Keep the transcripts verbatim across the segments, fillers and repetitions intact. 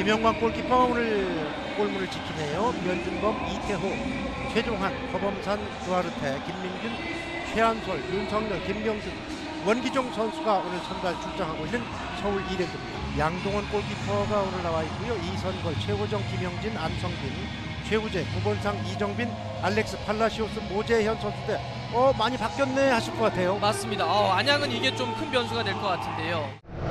김영광 골키퍼 오늘 골문을 지키네요. 변준범, 이태호, 최종환, 허범산, 두아르테, 김민균, 최한솔, 윤성열, 김명준, 원기종 선수가 오늘 선발 출장하고 있는 서울 이랜드입니다. 양동원 골키퍼가 오늘 나와 있고요. 이선걸, 최호정, 김영진, 안성빈, 최우재, 구본상, 이정빈, 알렉스 팔라시오스, 모재현 선수들 어 많이 바뀌었네 하실 것 같아요. 맞습니다. 어, 안양은 이게 좀 큰 변수가 될 것 같은데요.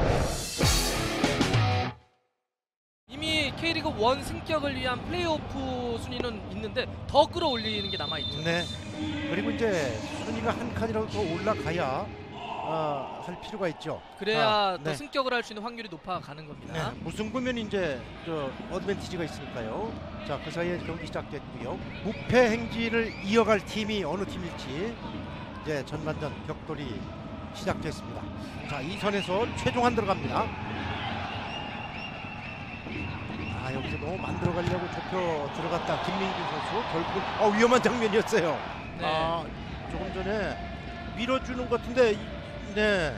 이미 K리그 일 승격을 위한 플레이오프 순위는 있는데 더 끌어올리는 게 남아있죠. 네. 그리고 이제 순위가 한 칸이라도 더 올라가야 어, 할 필요가 있죠. 그래야 아, 더 네. 승격을 할 수 있는 확률이 높아가는 겁니다. 네. 무승부면 이제 저 어드밴티지가 있으니까요. 자, 그 사이에 경기 시작됐고요. 무패 행진을 이어갈 팀이 어느 팀일지 이제 전반전 격돌이 시작됐습니다. 자, 이 선에서 최종환 들어갑니다. 아, 여기서 너무 만들어 가려고 좁혀 들어갔다 김민균 선수 결국 어, 위험한 장면이었어요. 네. 아, 조금 전에 밀어주는 것 같은데 네.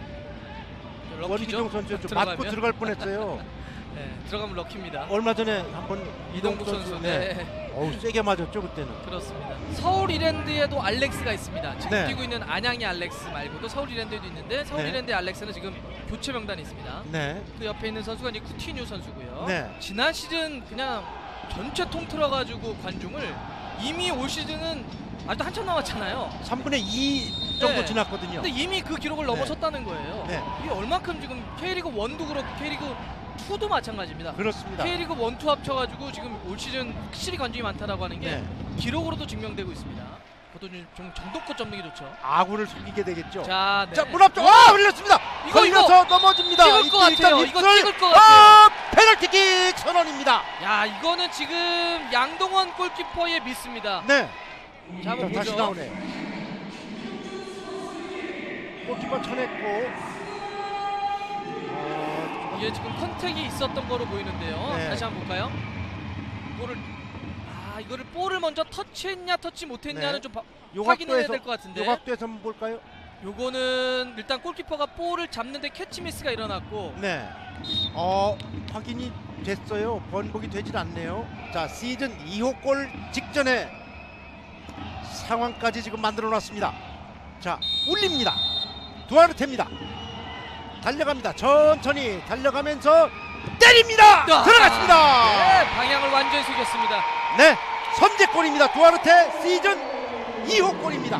원기종 선수 좀 맞고 들어갈 뻔했어요. 네, 들어가면 럭키입니다. 얼마 전에 한번 이동국 선수, 네. 네. 어우, 세게 맞았죠 그때는. 그렇습니다. 서울 이랜드에도 알렉스가 있습니다. 지금 네. 뛰고 있는 안양의 알렉스 말고도 서울 이랜드에도 있는데 서울 네. 이랜드의 알렉스는 지금 교체 명단에 있습니다. 네. 그 옆에 있는 선수가 이제 쿠티뉴 선수고요. 네. 지난 시즌 그냥 전체 통틀어가지고 관중을 이미 올 시즌은 아직도 한참 남았잖아요. 삼분의 이 정도 네. 지났거든요. 근데 이미 그 기록을 네. 넘어섰다는 거예요. 네. 이게 얼마큼 지금 K리그 일도 그렇고 K리그 이도 마찬가지입니다. 그렇습니다. K리그 일, 이 합쳐가지고 지금 올 시즌 확실히 관중이 많다라고 하는 게 네. 기록으로도 증명되고 있습니다. 그것도 좀 정도껏 접는 게 좋죠. 아구를 속이게 되겠죠. 자, 네. 자, 문 앞쪽 아, 흘렸습니다. 이거, 걸려서 넘어집니다. 찍을 것 이때 같아요. 일단 이거 휩쓸. 찍을 것 같아요. 아, 페널티킥 선언입니다. 야, 이거는 지금 양동원 골키퍼의 미스입니다. 네. 자, 한번 자, 보죠. 다시 나오네. 골키퍼 쳐냈고. 아, 이게 지금 컨택이 있었던 거로 보이는데요. 네. 다시 한번 볼까요? 이거를 아, 이거를 볼을 먼저 터치했냐 터치 못했냐는 네. 좀 바, 요 확인해야 각도에서- 될 것 같은데. 요 각도에서 한번 볼까요? 요거는 일단 골키퍼가 볼을 잡는데 캐치 미스가 일어났고 네. 어, 확인이 됐어요. 번복이 되질 않네요. 자, 시즌 이 호 골 직전에 상황까지 지금 만들어 놨습니다. 자, 울립니다. 두아르테입니다. 달려갑니다. 천천히 달려가면서 때립니다. 아, 들어갔습니다. 네, 방향을 완전히 숙였습니다. 네, 선제골입니다. 두아르테 시즌 이 호 골입니다.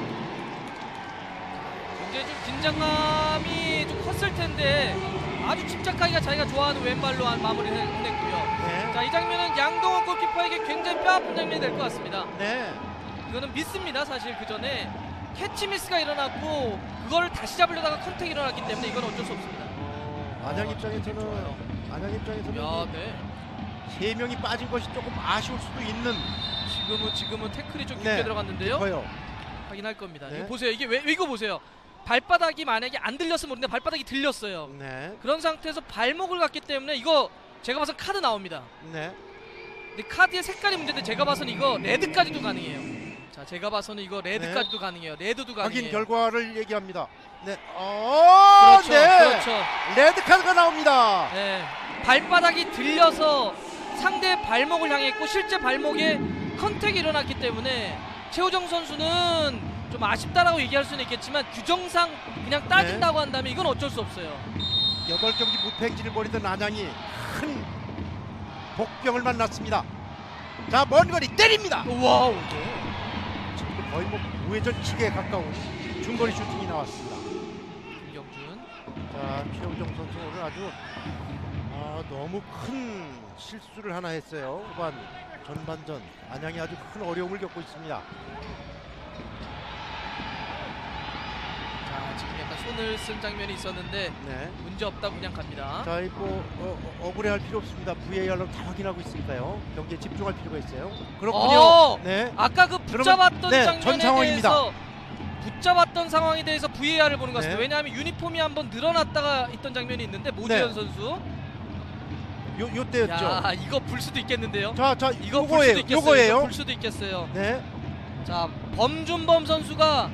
굉장히 좀 긴장감이 좀 컸을 텐데 아주 침착하기가 자기가 좋아하는 왼발로 한 마무리를 했고요. 네. 자, 이 장면은 양동원 골키퍼에게 굉장히 뼈아픈 장면이 될 것 같습니다. 네. 이거는 미스입니다. 사실 그 전에 캐치 미스가 일어났고 그거를 다시 잡으려다가 컨택이 일어났기 때문에 이건 어쩔 수 없습니다. 안양 입장에서는 안양 입장에서는 야, 네. 세 명이 빠진 것이 조금 아쉬울 수도 있는 지금은 지금은 태클이 좀 깊게 네. 들어갔는데요. 거요. 확인할 겁니다. 네. 이거 보세요. 이게 왜 이거 보세요. 발바닥이 만약에 안 들렸으면 모르는데 발바닥이 들렸어요. 네. 그런 상태에서 발목을 갔기 때문에 이거 제가 봐서 카드 나옵니다. 네. 근데 카드의 색깔이 문제인데 제가 봐서는 이거 레드까지도 가능해요. 자, 제가 봐서는 이거 레드까지도 네. 가능해요. 레드도 가능해요. 확인 결과를 얘기합니다. 네. 어, 그렇죠. 네. 그렇죠. 레드 카드가 나옵니다. 네. 발바닥이 들려서 상대 발목을 향했고 실제 발목에 컨택이 일어났기 때문에 최호정 선수는 좀 아쉽다라고 얘기할 수는 있겠지만 규정상 그냥 따진다고 한다면 이건 어쩔 수 없어요. 여덟 경기 무패 행진을 벌이던 안양이 큰 복병을 만났습니다. 자, 먼 거리 때립니다. 와우. 지금 거의 뭐 우회전킥에 가까운 중거리 슈팅이 나왔습니다. 김경준. 자, 최우정 선수 오늘 아주 아, 너무 큰 실수를 하나 했어요. 후반 전반전 안양이 아주 큰 어려움을 겪고 있습니다. 자, 지금 약간 손을 쓴 장면이 있었는데 네. 문제 없다고 그냥 갑니다. 자, 이 뭐 어, 어, 억울해할 필요 없습니다. 브이에이알로 다 확인하고 있으니까요. 경기에 집중할 필요가 있어요. 그렇군요. 어! 네. 아까 그 붙잡았던 네, 장면에 전 상황입니다. 대해서 붙잡았던 상황에 대해서 브이에이알을 보는 것 같습니다. 네. 왜냐하면 유니폼이 한번 늘어났다가 있던 장면이 있는데 모재현 네. 선수. 요 요때였죠. 야, 이거 불 수도 있겠는데요. 자, 자, 이거 불 요거예요. 수도 있겠어요. 이거 요거예요. 불 수도 있겠어요. 네. 자, 범준범 선수가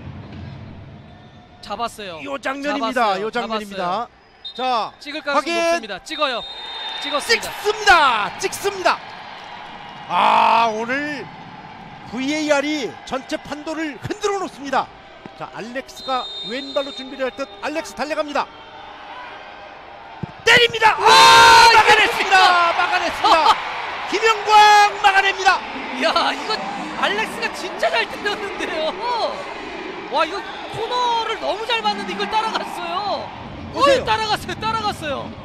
잡았어요. 요 장면입니다. 잡았어요. 요 장면입니다. 자, 찍을 가능성이 확인! 높습니다. 찍어요. 찍었습니다. 찍습니다. 찍습니다. 아, 오늘 브이에이알이 전체 판도를 흔들어 놓습니다. 자, 알렉스가 왼발로 준비를 할 듯 알렉스 달려갑니다. 때립니다. 아, 막아냈습니다. 막아냈습니다. 김영광 막아냅니다. 야, 이거 알렉스가 진짜 잘 때렸는데요. 와, 이거 코너를 너무 잘 봤는데 이걸 따라갔어요. 보세요. 어이, 따라갔어요. 따라갔어요.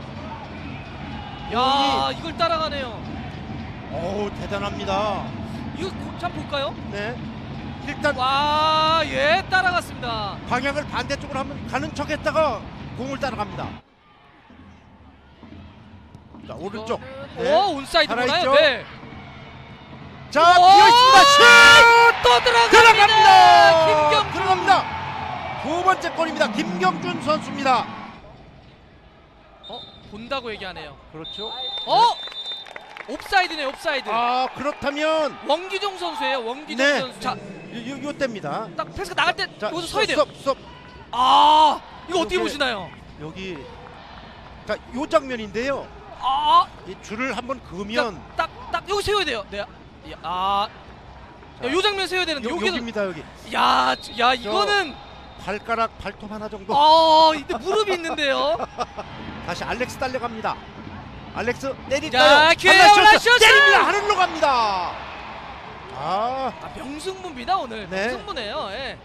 야, 이걸 따라가네요. 어우, 대단합니다. 이거 참 볼까요? 네. 일단 와, 예, 따라갔습니다. 방향을 반대쪽으로 한번 가는 척 했다가 공을 따라갑니다. 자, 오른쪽. 이거는- 네. 오, 온사이드 보나요? 살아있죠? 네. 자, 오! 비어있습니다. 슛! 또 들어갑니다. 들어갑니다. 김경준. 들어갑니다. 두 번째 골입니다. 김경준 선수입니다. 어, 본다고 얘기하네요. 그렇죠. 어? 옵사이드네, 옵사이드. 아, 그렇다면 원기종 선수예요. 원기종 네. 선수. 자, 요, 요, 요 때입니다. 딱 패스가 나갈 때 자, 여기서 서야 돼요. 스톱, 스톱. 아, 이거 어떻게 이렇게- 보시나요? 여기 자, 요 장면인데요. 아, 이 줄을 한번 그으면 딱, 딱 여기 세워야 돼요. 네. 야, 아, 야, 요 장면 세워야 되는데 요, 여기서, 여기입니다. 여기 야, 야, 이거는, 발가락 발톱 하나 정도. 아, 이때 무릎이 있는데요. 다시 알렉스 달려갑니다. 알렉스 때릴까요? 자, 기회야, 하나 올라 슛! 슛! 때립니다. 하늘로 갑니다. 아, 아, 명승부입니다 오늘. 네. 명승부네요. 예.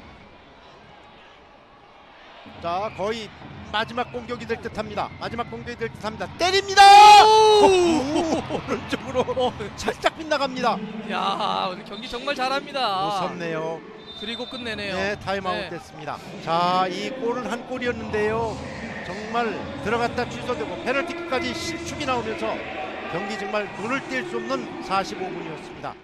자, 거의 마지막 공격이 될 듯합니다. 마지막 공격이 될 듯합니다. 때립니다. 오! 오른쪽으로 어, 살짝 빗나갑니다. 야, 오늘 경기 정말 잘합니다. 무섭네요. 그리고 끝내네요. 네, 타임아웃 네. 됐습니다. 자, 이 골은 한 골이었는데요. 정말 들어갔다 취소되고 페널티킥까지 실축이 나오면서 경기 정말 눈을 뗄 수 없는 사십오 분이었습니다.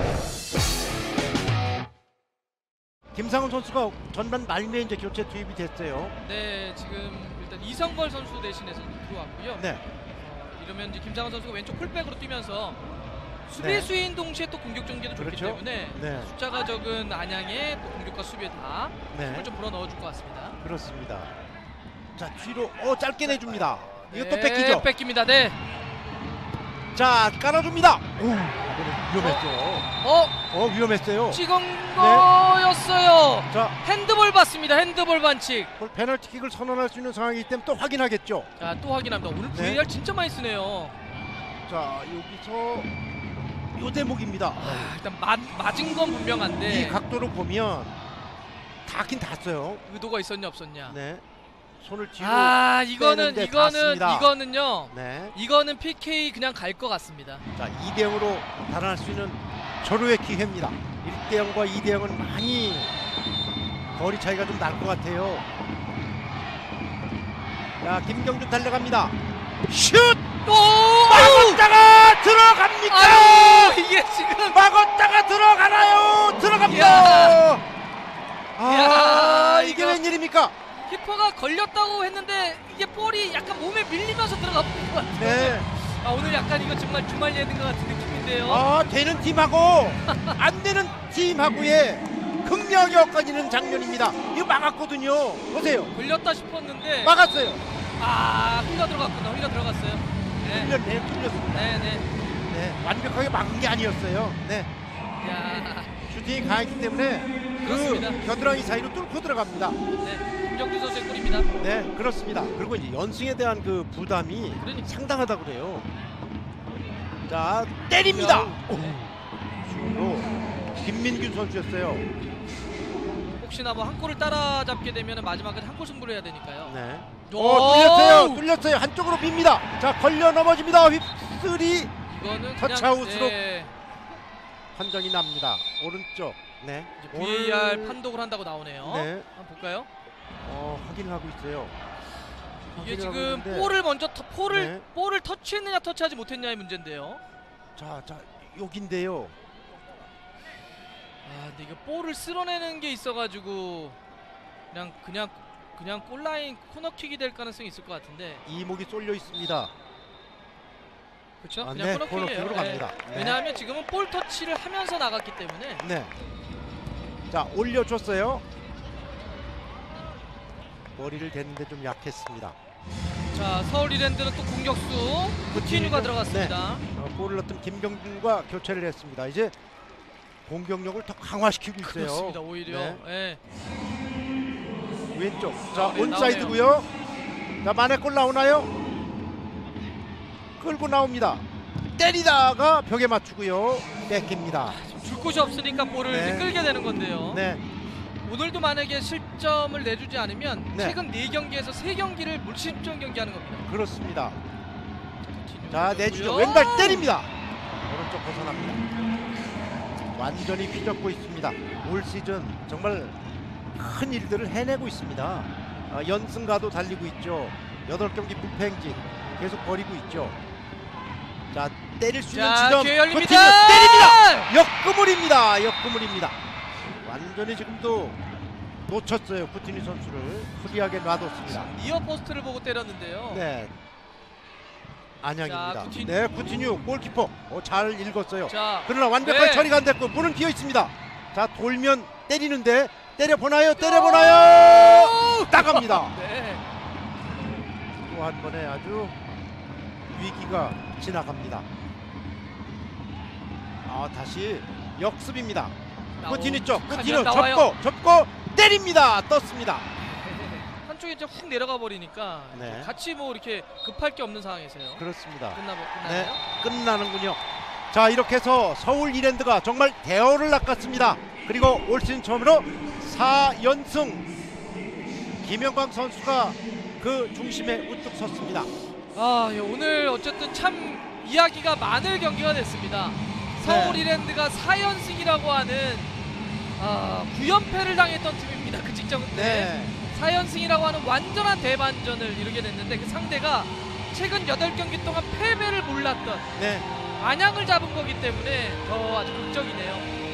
김상훈 선수가 전반 말미에 이제 교체 투입이 됐어요. 네, 지금 일단 이성걸 선수 대신해서 들어왔고요. 네, 어, 이러면 이제 김상훈 선수가 왼쪽 풀백으로 뛰면서 네. 수비수인 동시에 또 공격 전개도 좋기 그렇죠. 때문에 네, 숫자가 적은 안양의 또 공격과 수비에 다 네, 힘을 좀 불어 넣어줄 것 같습니다. 그렇습니다. 자, 뒤로 어 짧게 내줍니다. 이것도 네, 뺏기죠. 뺏깁니다. 네. 자, 깔아줍니다. 오, 이거는 위험했죠. 어, 어, 위험했어요. 찍은 네. 거였어요. 자, 핸드볼 받습니다. 핸드볼 반칙. 그걸 페널티킥을 선언할 수 있는 상황이기 때문에 또 확인하겠죠. 자, 또 확인합니다. 오늘 네. 브이아르 진짜 많이 쓰네요. 자, 여기서 요 대목입니다. 아, 일단 맞, 맞은 건 분명한데 이 각도로 보면 닿긴 닿았어요. 의도가 있었냐 없었냐. 네, 손을 뒤로. 아, 이거는 빼는데 이거는 닿습니다. 이거는요. 네, 이거는 피케이 그냥 갈 것 같습니다. 자, 이 대 영으로 달아날 수 있는 절호의 기회입니다. 일 대 영과 이 대 영은 많이 거리 차이가 좀 날 것 같아요. 자, 김경준 달려갑니다. 슛! 오! 막았다가 들어갑니까? 아유, 이게 지금 막았다가 들어가나요? 들어갑니다. 이야. 아, 이야, 이게 이거- 웬일입니까? 키퍼가 걸렸다고 했는데 이게 볼이 약간 몸에 밀리면서 들어가 버린 것 같아요. 네. 아, 오늘 약간 이거 정말 주말 예능 같은 느낌인데요. 아, 되는 팀하고 안 되는 팀하고의 극명하게 엇갈리는 장면입니다. 이거 막았거든요. 보세요. 걸렸다 싶었는데 막았어요. 아, 흘러 들어갔구나. 흘러 들어갔어요. 네. 틀렸네, 틀렸습니다. 네, 네. 네, 완벽하게 막은 게 아니었어요. 네, 야, 슈팅이 강했기 때문에 그렇습니다. 그 겨드랑이 사이로 뚫고 들어갑니다. 네. 김정주 선수의 골입니다. 네, 그렇습니다. 그리고 이제 연승에 대한 그 부담이 그러니까. 상당하다 그래요. 자, 때립니다. 로 김민균 선수였어요. 혹시나 뭐 한 골을 따라잡게 되면 마지막까지 한 골 승부를 해야 되니까요. 네. 오! 어, 뚫렸어요. 뚫렸어요. 한쪽으로 빕니다. 자, 걸려 넘어집니다. 휩쓸이 이거는 터치아웃으로 네, 판정이 납니다. 오른쪽. 네. 이제 브이에이알 판독을 한다고 나오네요. 네. 한번 볼까요? 어, 확인을 하고 있어요. 이게 확인을 하고 지금 있는데, 볼을 먼저 터, 볼을 네. 볼을 터치했느냐 터치하지 못했냐의 문제인데요. 자, 자, 여긴데요. 아, 근데 이거 볼을 쓸어내는 게 있어가지고 그냥 그냥 그냥 골라인 코너킥이 될 가능성이 있을 것 같은데. 이목이 쏠려 있습니다. 그렇죠? 아, 그냥 네, 코너킥이에요. 코너킥으로 갑니다. 네. 왜냐하면 지금은 볼 터치를 하면서 나갔기 때문에. 네. 자, 올려줬어요. 머리를 댔는데 좀 약했습니다. 자, 서울 이랜드는 또 공격수 쿠티뉴가 들어갔습니다. 네. 어, 골을 넣었던 김병준과 교체를 했습니다. 이제 공격력을 더 강화시키고 있어요. 그렇습니다. 오히려. 네. 예. 왼쪽. 자, 네, 온사이드고요. 자, 만에 골 나오나요? 끌고 나옵니다. 때리다가 벽에 맞추고요. 뺏깁니다. 줄 곳이 없으니까 볼을 네. 이제 끌게 되는 건데요. 네. 오늘도 만약에 실점을 내주지 않으면 네. 최근 네 경기에서 세 경기를 무실점 경기하는 겁니다. 그렇습니다. 쿠티뉴 자, 내주죠. 공격이고요. 왼발 때립니다. 오른쪽 벗어납니다. 완전히 휘젓고 있습니다. 올 시즌 정말 큰 일들을 해내고 있습니다. 아, 연승가도 달리고 있죠. 여덟 경기 무패 행진 계속 벌이고 있죠. 자, 때릴 수 있는 자, 지점 기회 열립니다. 쿠티뉴 때립니다. 역그물입니다. 역그물입니다. 완전히 지금도 놓쳤어요. 쿠티뉴 선수를 프리하게 놔뒀습니다. 니어 포스트를 보고 때렸는데요. 네, 안양입니다. 자, 쿠티뉴. 네, 쿠티뉴 골키퍼 어, 잘 읽었어요. 자, 그러나 완벽하게 네. 처리가 안 됐고 문은 비어 있습니다. 자, 돌면 때리는데 때려 보나요? 때려 보나요? 따갑니다. 네. 또 한 번에 아주 위기가 지나갑니다. 아, 다시 역습입니다. 쿠티뉴 쪽, 쿠티뉴 접고 접고 때립니다. 떴습니다. 한쪽에 이제 훅 내려가 버리니까 네. 같이 뭐 이렇게 급할 게 없는 상황에서요. 그렇습니다. 끝나 네, 끝나요? 끝나는군요. 자, 이렇게 해서 서울 이랜드가 정말 대어를 낚았습니다. 그리고 올 시즌 처음으로 사 연승. 김영광 선수가 그 중심에 우뚝 섰습니다. 아, 예, 오늘 어쨌든 참 이야기가 많을 경기가 됐습니다. 서울 네. 이랜드가 사 연승이라고 하는 아, 구 연패를 당했던 팀입니다. 그 직전 때 네. 사 연승이라고 하는 완전한 대반전을 이루게 됐는데 그 상대가 최근 여덟 경기 동안 패배를 몰랐던 네. 안양을 잡은 거기 때문에 더 아주 극적이네요.